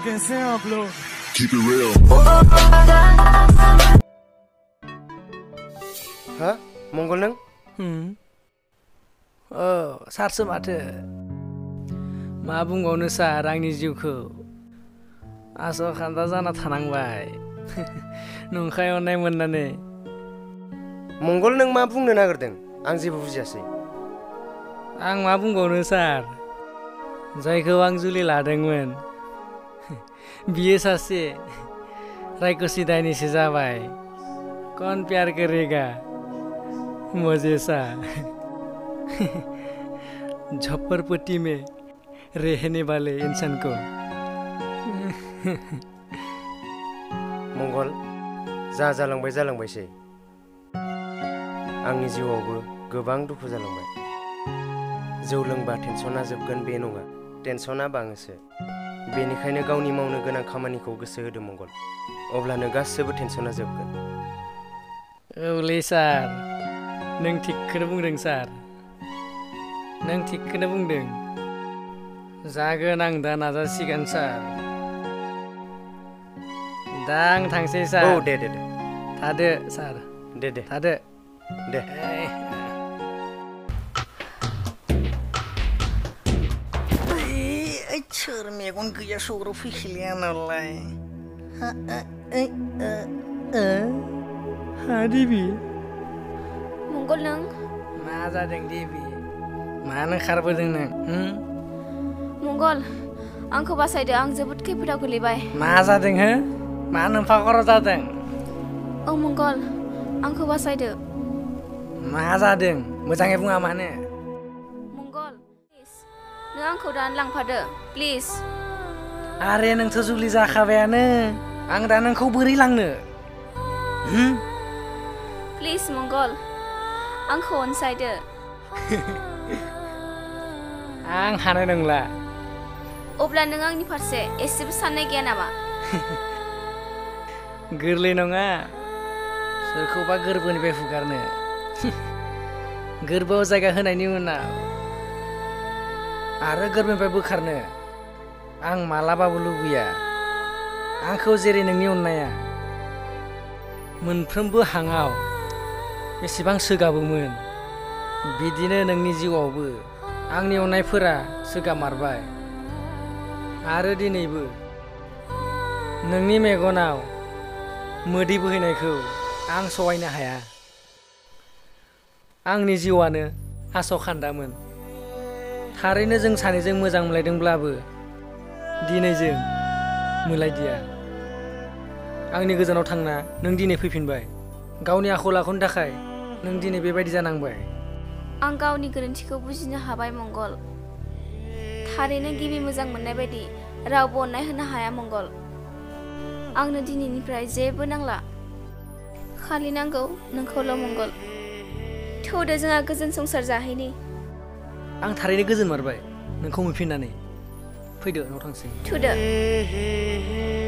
fucking simple. Keep it real. Hah? Mongol nang? Oh, sarso माथो मा बुंबावनो सार आंनि जिउखौ आस'खान्दा जाना थानांबाय नंखाय अननाय मोननानै Mongol nang मा बुंनो नागिरदों आं जेबो बुजियासै आं मा बुंबावनो सार जायखौ आं जुलि लादोंमोन बियो सासे रायखसी दायनिसो जाबाय कौन प्यार करेगा मुझे सा झप्परपट्टी में रहने वाले इंसान को Mongol जा जालांबायसै आंनि जिउआवबो गोबां दुखु जालांबाय जौ लोंबा टेनसना जोबगोन बे नङा टेनसना बाङोसो बेनिखायनो गावनि मावनो गोनां खामानिखौ गोसो होदो मंगल अब्लानो गासिबो टेनसना जोबगोन औलै सार नों थिगखौनो बुंदों सार नों थिगखौनो बुंदों जागोन आं दा नाजासिगोन सार दा आं थांसै सार औ दे थादो सार दे थादो दे सोर मेगन गैया सौग्राव फैखिलिया नालाय हा देबि मंगल नों मा जादों देबि मानो खारबोदों नों मंगल आंखौ बासायदो आं जोबोद खैफोदाव गोलैबाय मा जादों हो मा नोमफा खर' जादों औ मंगल आंखौ बासायदो मा जादों मोजाङै बुङा मानो मंगल प्लिज नों आंखौ दानो लांफादो प्लिज आरे नोंथ' जुलि जाखाबायानो आं दा नोंखौ बोरै लांनो प्लिज मंगल आंखौ अनसायदो आं हानाय नंला अब्ला नों आंनि फारसे एसेबो साननाय गैया नामा गोरलै नङा सोरखौबा गोरबोनिफ्राय हुगारनो गोरबोआव जायगा होनायनि उनाव आरो गोरबोनिफ्राय बोखारनो आं मालाबाबो लुबैया आंखौ जेरै नोंनि अननाया मोनफ्रोमबो हाङाव बेसेबां सोगाबोमोन बिदिनो नोंनि जिउआवबो आंनि अननायफोरा सोगामारबाय आरो दिनैबो नोंनि मेगनाव मोदै बोहैनायखौ आं सहायनो हाया आंनि जिउआनो आस'खान्दामोन थारैनो जों सानैजों मोजां मोनलायदोंब्लाबो दिनै जों मोनलायदिया आंनि गोजानाव थांना नों दिनै फैफिनबाय गावनि आखल आखुनि थाखाय नों दिनै बेबायदि जानांबाय आं गावनि गोरोन्थिखौ बुजिनो हाबाय मंगल थारैनो गिबि मोजां मोननाय बायदि रावबो अननाय होनो हाया मंगल आंनो दिनैनिफ्राय जेबो नांला खालि नांगौ नोंखौल' मंगल थौदो जोंहा गोजोन संसार जाहैनि आं थारैनो गोजोन मारबाय नोंखौ मोनफिननानै फैदो न'आव थांसै थौदो